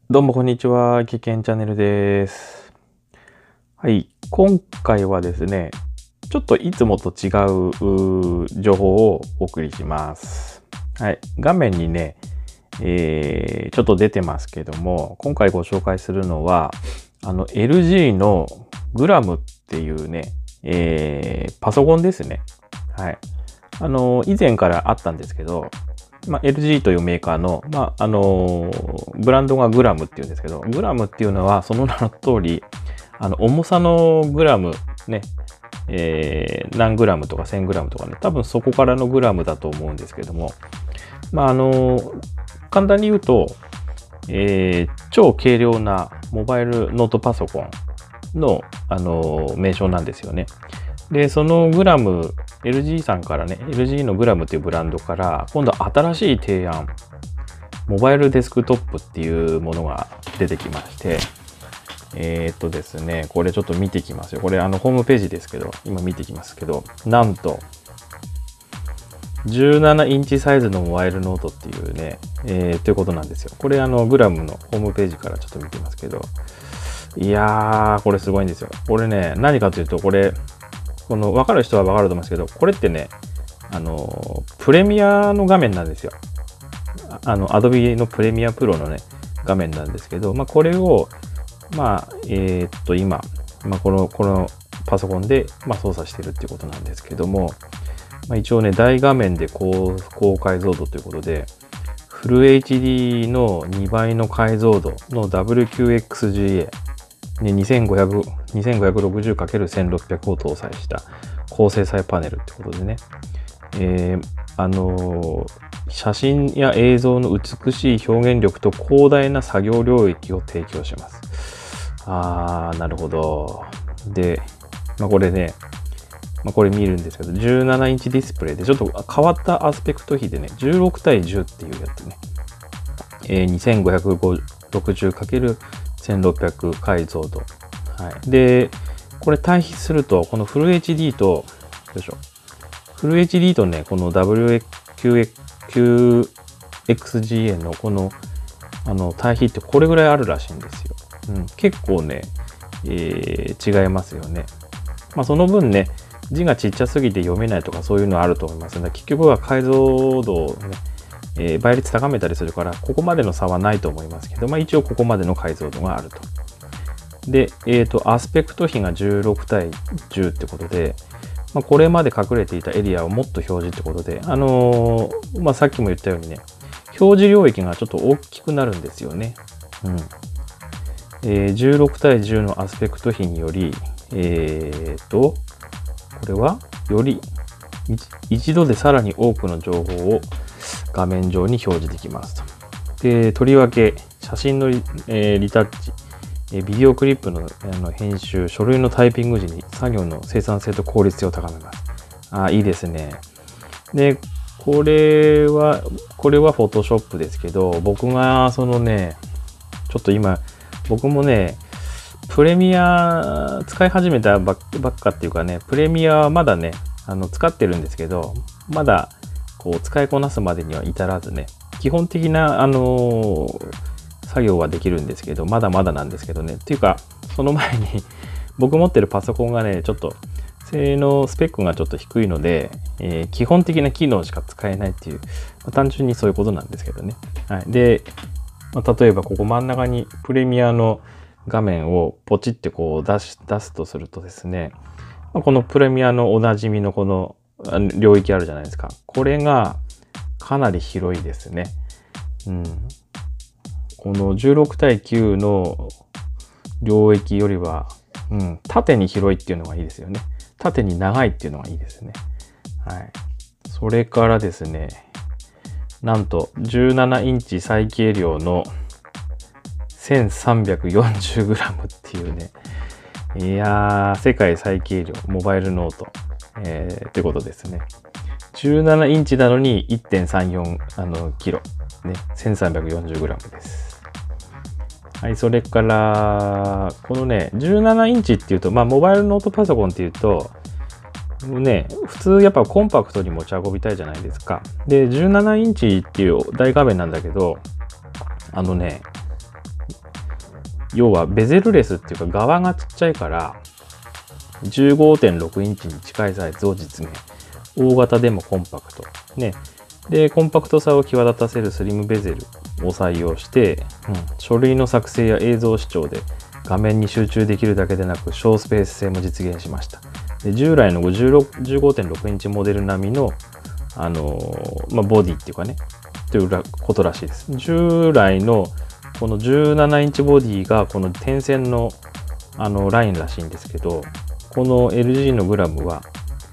どうもこんにちは。危険チャンネルです。はい。今回はですね、ちょっといつもと違う情報をお送りします。はい。画面にね、ちょっと出てますけども、今回ご紹介するのは、LG のグラムっていうね、パソコンですね。はい。以前からあったんですけど、LG というメーカーの、ブランドがグラムっていうんですけど、グラムっていうのはその名の通り、重さのグラムね、何グラムとか1000グラムとかね、多分そこからのグラムだと思うんですけども、簡単に言うと、超軽量なモバイルノートパソコンの、名称なんですよね。で、そのグラム、LG さんからね、LG のグラムというブランドから、今度新しい提案、モバイルデスクトップっていうものが出てきまして、ですね、これちょっと見てきますよ。これホームページですけど、今見てきますけど、なんと、17インチサイズのモバイルノートっていうね、ということなんですよ。これグラムのホームページからちょっと見てますけど、いやー、これすごいんですよ。これね、何かというと、この分かる人は分かると思うんですけど、これってね、プレミアの画面なんですよ。Adobe のプレミアプロのね、画面なんですけど、これを、今、このパソコンで、操作してるっていうことなんですけども、一応ね、大画面で高解像度ということで、フル HD の2倍の解像度の WQXGA、2560×1600 を搭載した高精細パネルってことでね、写真や映像の美しい表現力と広大な作業領域を提供します。なるほど。で、これね、これ見るんですけど、17インチディスプレイでちょっと変わったアスペクト比でね、16対10っていうやつね、2560×1600 解像度。はい。で、これ対比すると、このフル HD と、フル HD とね、この WQXGA のこの、対比ってこれぐらいあるらしいんですよ。結構ね、違いますよね。その分ね、字がちっちゃすぎて読めないとかそういうのあると思いますので、結局は解像度をね、倍率高めたりするから、ここまでの差はないと思いますけど、一応ここまでの解像度があると。で、アスペクト比が16対10ってことで、これまで隠れていたエリアをもっと表示ってことで、さっきも言ったようにね、表示領域がちょっと大きくなるんですよね。16対10のアスペクト比により、これはより一度でさらに多くの情報を画面上に表示できますと。で、とりわけ写真のリタッチ、ビデオクリップの編集、書類のタイピング時に作業の生産性と効率性を高めます。いいですね。で、これは Photoshop ですけど、僕がちょっと今、僕もね、プレミア使い始めたばっかっていうかね、プレミアはまだね、使ってるんですけど、まだ使いこなすまでには至らずね、基本的な作業はできるんですけど、まだまだなんですけどね。っていうか、その前に僕持ってるパソコンがね、ちょっと性能スペックがちょっと低いので、基本的な機能しか使えないっていう、単純にそういうことなんですけどね。はい。で、例えばここ真ん中にプレミアの画面をポチって出すとするとですね、このプレミアのおなじみのこの領域あるじゃないですか。これがかなり広いですね。この16対9の領域よりは、縦に広いっていうのがいいですよね。縦に長いっていうのがいいですね。はい。それからですね、なんと17インチ最軽量の 1340g っていうね、いやー、世界最軽量モバイルノート、ってことですね。17インチなのに 1.34 キロ、ね、1340g です。はい、それから、このね、17インチっていうと、モバイルノートパソコンっていうと、ね、普通やっぱコンパクトに持ち運びたいじゃないですか。で、17インチっていう大画面なんだけど、 要はベゼルレスっていうか側がちっちゃいから、15.6 インチに近いサイズを実現。大型でもコンパクト。ね。で、コンパクトさを際立たせるスリムベゼルを採用して、書類の作成や映像視聴で画面に集中できるだけでなく、小スペース性も実現しました。で、従来の 15.6 インチモデル並みの、ボディっていうかね、ということらしいです。従来のこの17インチボディがこの点線のラインらしいんですけど、この LG のグラムは、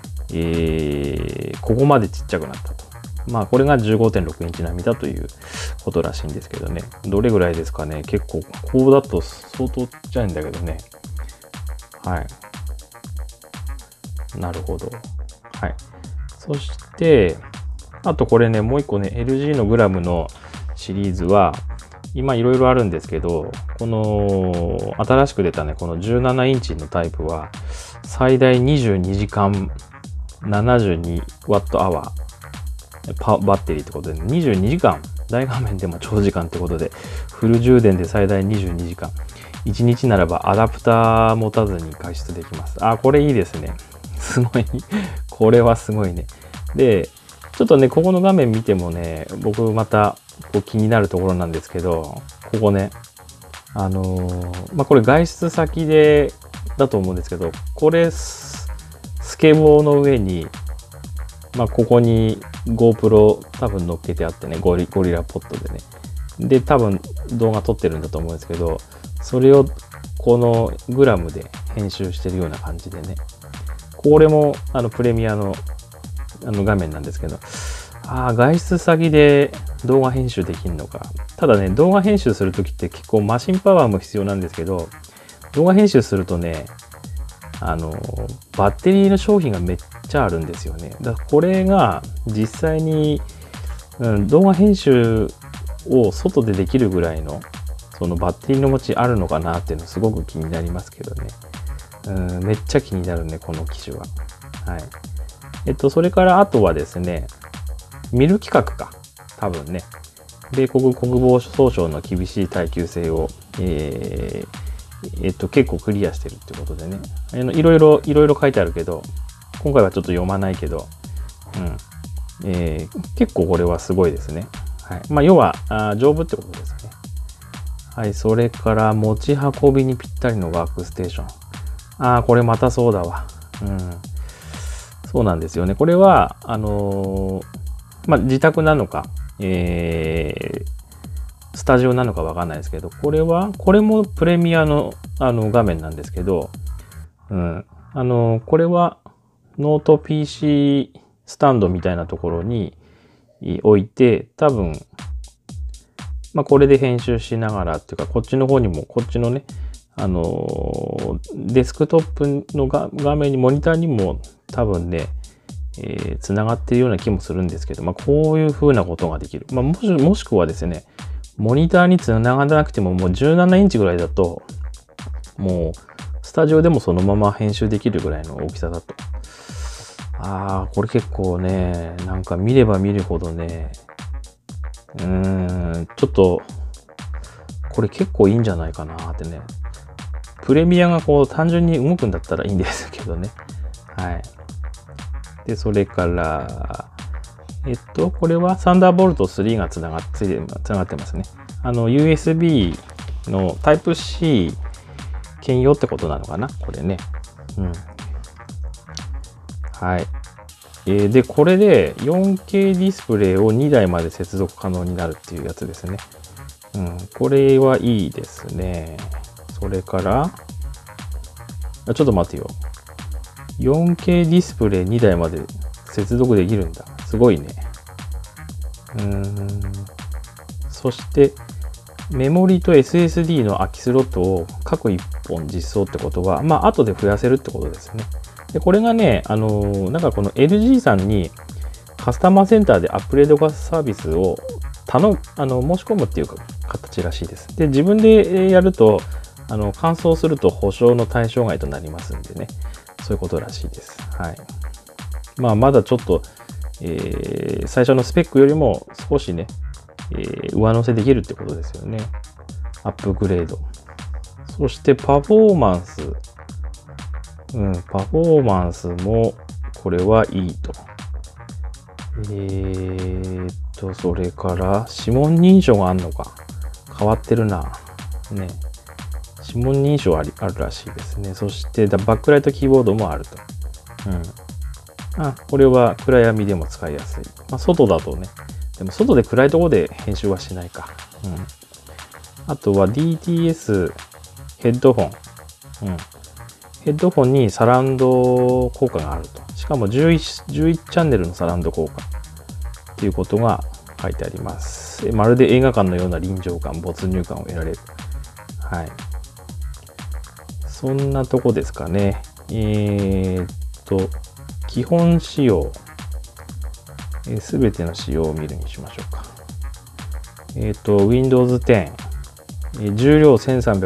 ここまでちっちゃくなったと。まあこれが 15.6 インチ並みだということらしいんですけどね。どれぐらいですかね。結構こうだと相当ちっちゃいんだけどね。はい。なるほど。はい。そして、あとこれね、もう一個ね、LG のグラムのシリーズは、今いろいろあるんですけど、この新しく出たね、この17インチのタイプは、最大22時間 72Wh バッテリーってことで、22時間、大画面でも長時間ってことで、フル充電で最大22時間。1日ならばアダプター持たずに加湿できます。あ、これいいですね。すごい。これはすごいね。で、ちょっとね、ここの画面見てもね、僕またこう気になるところなんですけど、ここね、これ外出先でだと思うんですけど、これスケボーの上に、ここに GoPro 多分乗っけてあってね、ゴリラポットでね。で、多分動画撮ってるんだと思うんですけど、それをこのグラムで編集してるような感じでね。これもプレミアの画面なんですけど、外出先で動画編集できるのか。ただね、動画編集するときって結構マシンパワーも必要なんですけど、動画編集するとね、バッテリーの消費がめっちゃあるんですよね。だからこれが実際に、動画編集を外でできるぐらいのそのバッテリーの持ちあるのかなっていうのすごく気になりますけどね。めっちゃ気になるね、この機種は。はい。それからあとはですね、ミル規格か。多分ね。米国国防総省の厳しい耐久性を、結構クリアしてるってことでね。いろいろ書いてあるけど、今回はちょっと読まないけど、結構これはすごいですね。はい。要は丈夫ってことですね。はい。それから持ち運びにぴったりのワークステーション。これまたそうだわ。そうなんですよね。これは、自宅なのか、スタジオなのかわかんないですけど、これもプレミアの、画面なんですけど、これはノート PC スタンドみたいなところに置いて、多分、これで編集しながらっていうか、こっちの方にも、こっちのね、デスクトップの画面に、モニターにも多分ね、つながっているような気もするんですけど、こういう風なことができる。もしくはですね、モニターにつながらなくても、もう17インチぐらいだと、もう、スタジオでもそのまま編集できるぐらいの大きさだと。これ結構ね、なんか見れば見るほどね、ちょっと、これ結構いいんじゃないかなってね。プレミアがこう単純に動くんだったらいいんですけどね。はい。で、それから、これはサンダーボルト3がつながってますね。USB の Type-C 兼用ってことなのかなこれね。はい。で、これで 4K ディスプレイを2台まで接続可能になるっていうやつですね。これはいいですね。それから、ちょっと待ってよ。4K ディスプレイ2台まで接続できるんだ。すごいね。そして、メモリと SSD の空きスロットを各1本実装ってことは、後で増やせるってことですね。で、これがね、なんかこの LG さんにカスタマーセンターでアップグレードサービスを申し込むっていう形らしいです。で、自分でやると、乾燥すると保証の対象外となりますんでね。そういうことらしいです。はい。まだちょっと、最初のスペックよりも少しね、上乗せできるってことですよね。アップグレード。 そしてパフォーマンス。パフォーマンスも、これはいいと。それから、指紋認証があるのか。変わってるな。ね。指紋認証あるらしいですね。そして、バックライトキーボードもあると。これは暗闇でも使いやすい。外だとね。でも、外で暗いところで編集はしないか。あとは DTS ヘッドホン。ヘッドホンにサラウンド効果があると。しかも11チャンネルのサラウンド効果っていうことが書いてあります。まるで映画館のような臨場感、没入感を得られる。はい。そんなとこですかね。基本仕様。すべての仕様を見るにしましょうか。Windows 10。重量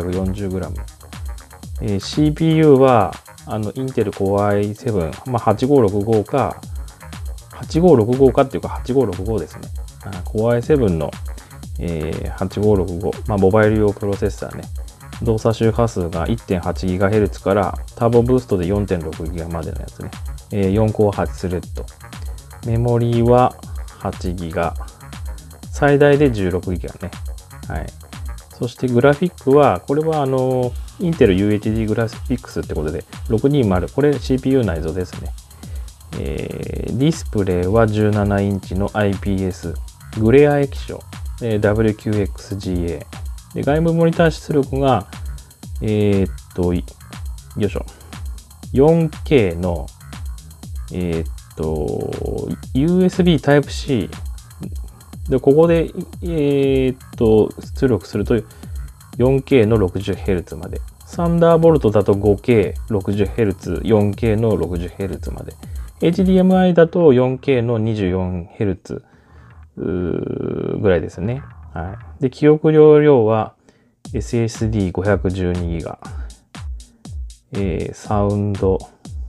1340g。CPU は、インテル Core i7、8565か、8565かっていうか8565ですね。Core i7 の、8565、モバイル用プロセッサーね。動作周波数が 1.8GHz からターボブーストで 4.6GB までのやつね。4コア8スレッド。メモリーは 8GB。最大で 16GB ね。はい。そしてグラフィックは、これはインテル UHD グラフィックスってことで、620、これ CPU 内蔵ですね。ディスプレイは17インチの IPS、グレア液晶、WQXGA。で外部モニター出力が、よいしょ。4K の、USB Type-C。で、ここで、出力すると 4K の 60Hz まで。サンダーボルトだと 5K、60Hz、4K の 60Hz まで。HDMI だと 4K の 24Hz ぐらいですね。はい。で、記憶容量は SSD512GB。サウンド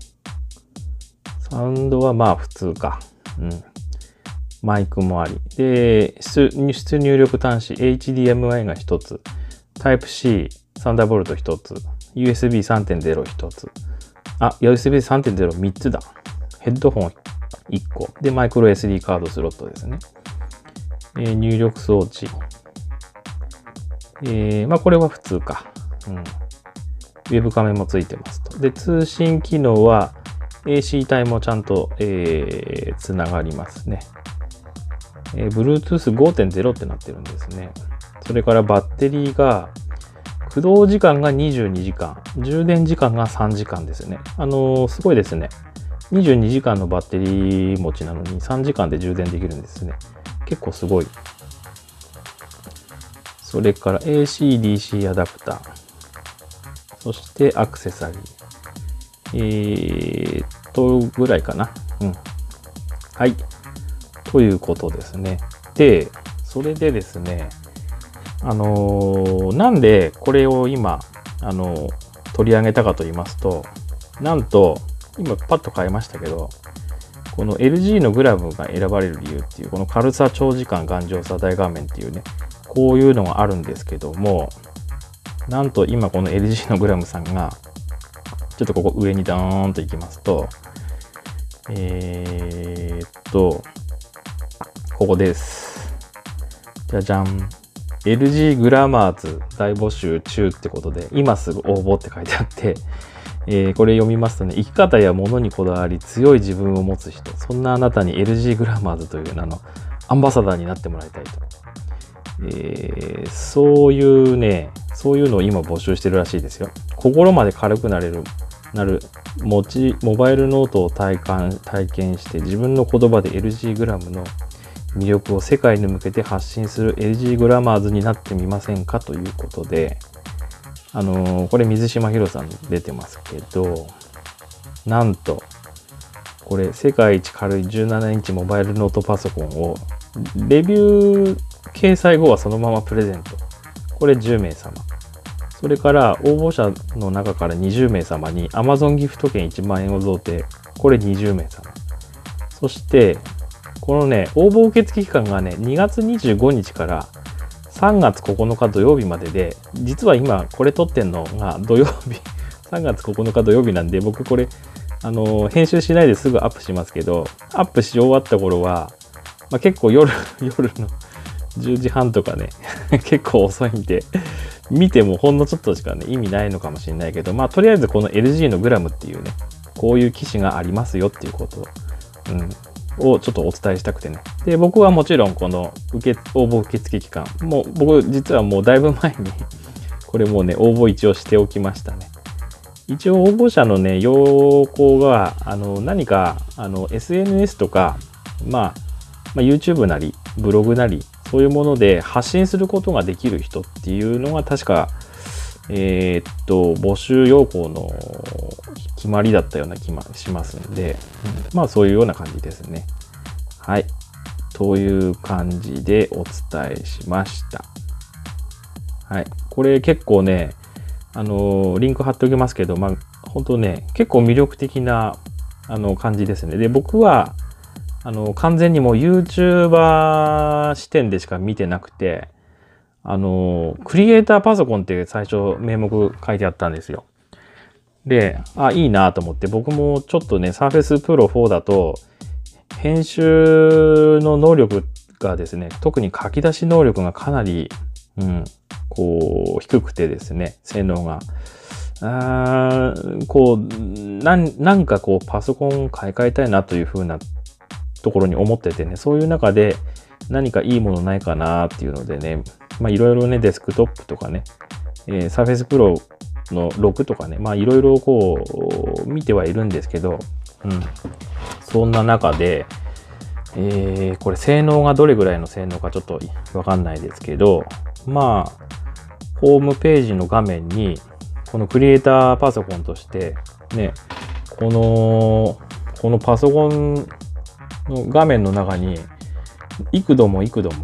は普通か。マイクもあり。で、出入力端子 HDMI が1つ。Type-C、サンダーボルト1つ。USB 3.0 1つ。USB 3.0 3つだ。ヘッドホン1個。で、マイクロ SD カードスロットですね。入力装置。これは普通か。ウェブカメもついてますと。で、通信機能は AC 帯もちゃんと、つながりますね。Bluetooth 5.0 ってなってるんですね。それからバッテリーが、駆動時間が22時間、充電時間が3時間ですね。すごいですね。22時間のバッテリー持ちなのに3時間で充電できるんですね。結構すごい。それから AC/DC アダプター。そしてアクセサリー。ぐらいかな。はい。ということですね。で、それでですね、なんでこれを今、取り上げたかと言いますと、なんと、今パッと変えましたけど、この LG のグラムが選ばれる理由っていう、この軽さ、長時間、頑丈さ、大画面っていうね、こういうのがあるんですけども、なんと今この LG のグラムさんが、ちょっとここ上にダーンと行きますと、ここです。じゃじゃん。LG グラマーズ大募集中ってことで、今すぐ応募って書いてあって、これ読みますとね、生き方や物にこだわり強い自分を持つ人、そんなあなたに LG グラマーズというアンバサダーになってもらいたいと。そういうのを今募集してるらしいですよ。心まで軽くなるモバイルノートを体験して自分の言葉で LG グラムの魅力を世界に向けて発信する LG グラマーズになってみませんかということで、これ水島ひろさん出てますけど、なんと、これ世界一軽い17インチモバイルノートパソコンをレビュー掲載後はそのままプレゼント。これ10名様。それから応募者の中から20名様に Amazon ギフト券1万円を贈呈。これ20名様。そして、このね、応募受付期間がね、2月25日から 3月9日土曜日までで、実は今これ撮ってんのが土曜日、3月9日土曜日なんで、僕これ、編集しないですぐアップしますけど、アップし終わった頃は、結構夜の10時半とかね、結構遅いんで、見てもほんのちょっとしかね、意味ないのかもしれないけど、とりあえずこの LG のグラムっていうね、こういう機種がありますよっていうことをちょっとお伝えしたくてね。で、僕はもちろんこの応募受付期間、もう僕実はもうだいぶ前に、これもうね、応募一応しておきましたね。一応応募者のね、要項が、何か、SNS とか、YouTube なり、ブログなり、そういうもので発信することができる人っていうのが確か、募集要項の決まりだったような気がしますんで、そういうような感じですね。はい。という感じでお伝えしました。はい。これ結構ね、リンク貼っておきますけど、本当ね、結構魅力的な、感じですね。で、僕は、完全にもう YouTuber 視点でしか見てなくて、クリエイターパソコンって最初名目書いてあったんですよ。で、いいなと思って、僕もちょっとね、Surface Pro 4だと、編集の能力がですね、特に書き出し能力がかなり、低くてですね、性能が。なんかパソコン買い替えたいなというふうなところに思っててね、そういう中で何かいいものないかなっていうのでね、いろいろね、デスクトップとかね、Surface Pro の6とかね、いろいろ見てはいるんですけど、そんな中で、これ性能がどれぐらいの性能かちょっとわかんないですけど、ホームページの画面に、このクリエイターパソコンとして、ね、このパソコンの画面の中に、幾度も、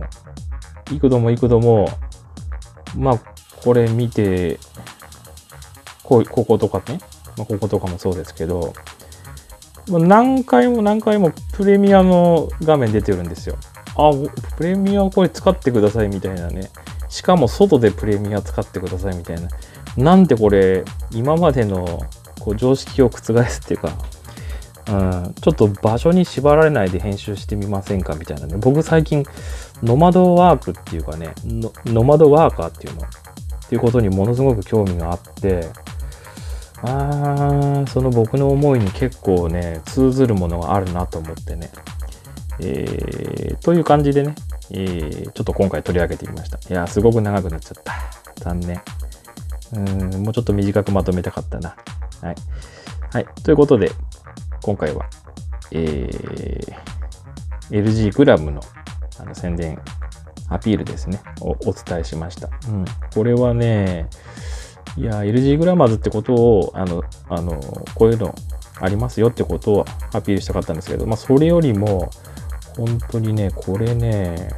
これ見て、こことかね、こことかもそうですけど、何回もプレミアの画面出てるんですよ。プレミアこれ使ってくださいみたいなね。しかも外でプレミア使ってくださいみたいな。なんてこれ、今までの常識を覆すっていうか、ちょっと場所に縛られないで編集してみませんかみたいなね。僕最近、ノマドワークっていうかね、ノマドワーカーっていうことにものすごく興味があって、その僕の思いに結構ね、通ずるものがあるなと思ってね。という感じでね、ちょっと今回取り上げてみました。いや、すごく長くなっちゃった。残念。もうちょっと短くまとめたかったな。はい。はい。ということで、今回は、LG グラムの宣伝、アピールですね、をお伝えしました。これはね、いや、LG グラマーズってことを、こういうのありますよってことをアピールしたかったんですけど、それよりも、本当にね、これね、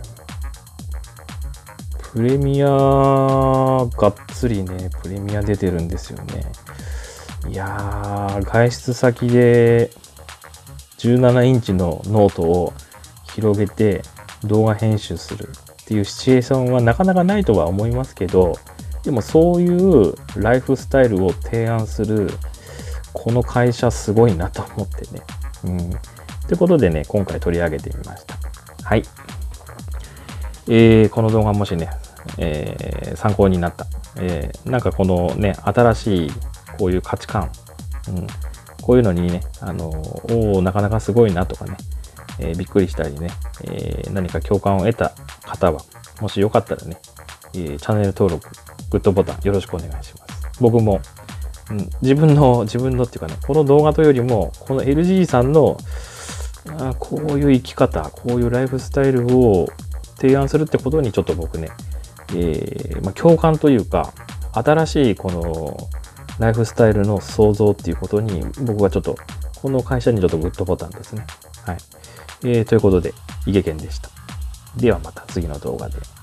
プレミアがっつりね、プレミア出てるんですよね。いやー、外出先で17インチのノートを広げて動画編集するっていうシチュエーションはなかなかないとは思いますけど、でもそういうライフスタイルを提案するこの会社すごいなと思ってね。ということでね、今回取り上げてみました。はい。この動画もしね、参考になった。なんかこのね、新しいこういう価値観、こういうのにね、なかなかすごいなとかね、びっくりしたりね、何か共感を得た方は、もしよかったらね、チャンネル登録、グッドボタンよろしくお願いします。僕も、自分のっていうかね、この動画というよりも、この LG さんのこういう生き方、こういうライフスタイルを提案するってことにちょっと僕ね、共感というか、新しいこのライフスタイルの創造っていうことに、僕はちょっと、この会社にちょっとグッドボタンですね。はい。ということで、いげけんでした。ではまた次の動画で。